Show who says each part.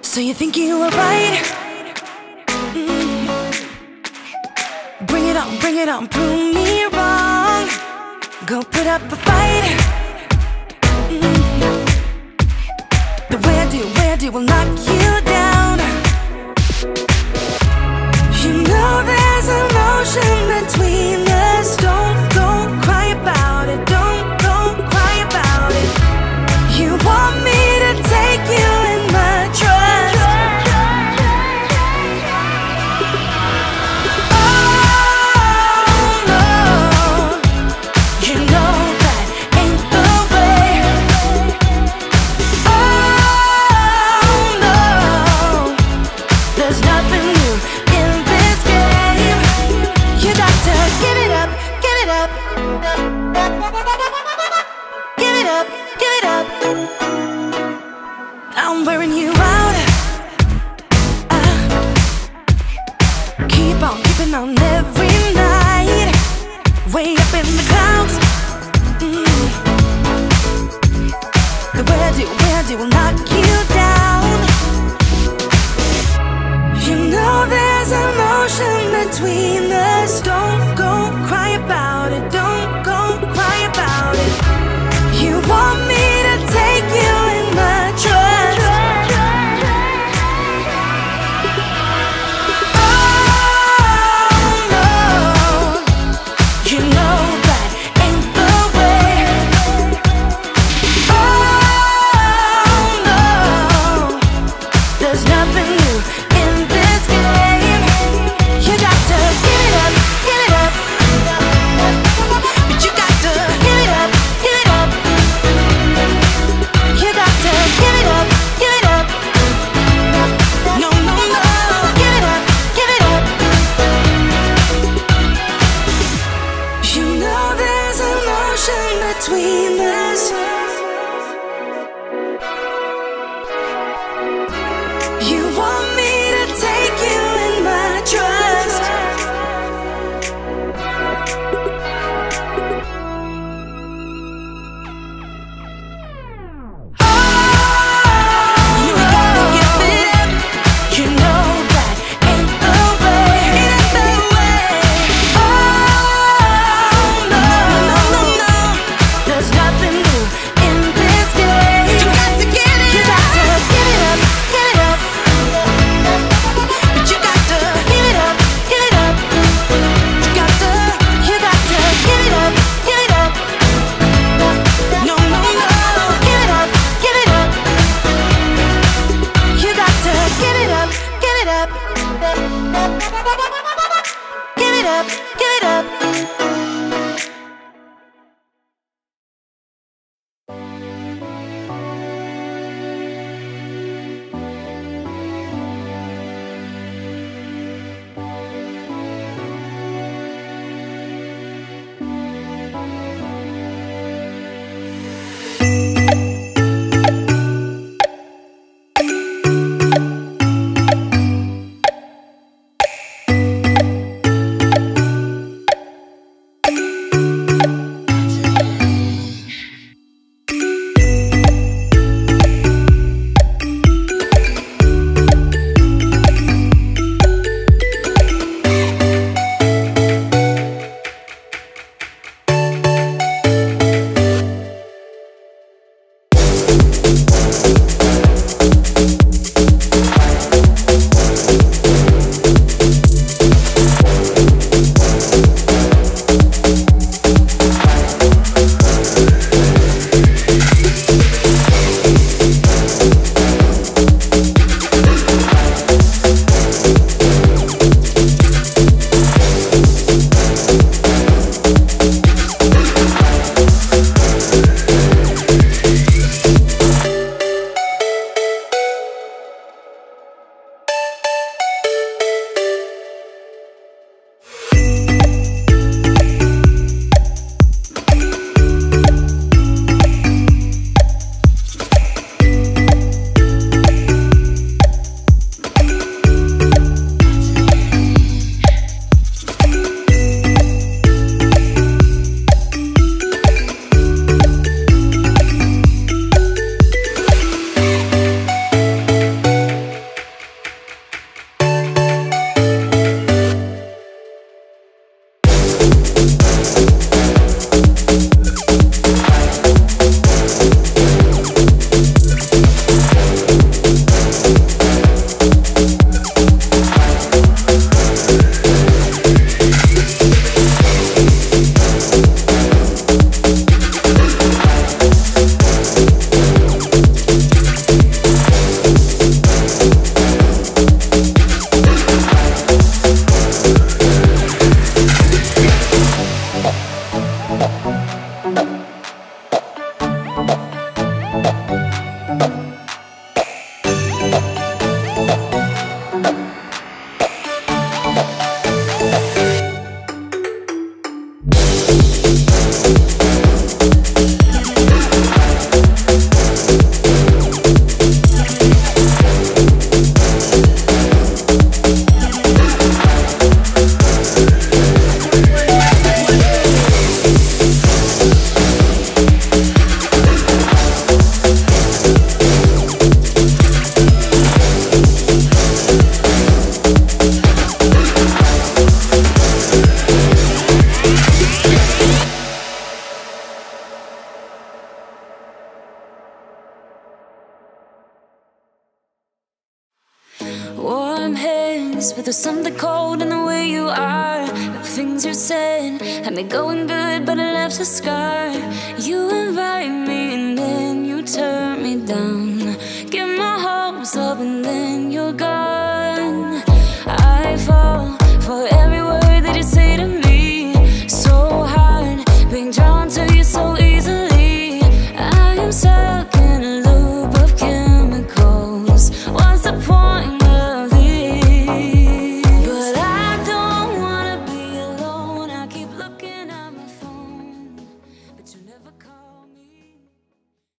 Speaker 1: So you think you were right? Bring it on, prove me wrong. Go put up a fight. The way I do will knock you down. You know there's emotion between us. Don't go cry about it. Don't go cry about it. You want me to take you in my trust. I'm wearing you out. Keep on keeping on every night. Way up in the clouds. The way I do will knock you down. You know there's emotion between us. Don't go cry about it. Don't go cry about it. You want me to take you in my trust. Oh no, you know that ain't the way. Oh no, there's nothing new in this game. You got to give it
Speaker 2: ice, but there's something cold in the way you are. The things you said had me going good, but it left a scar. You invite me and then you turn me down.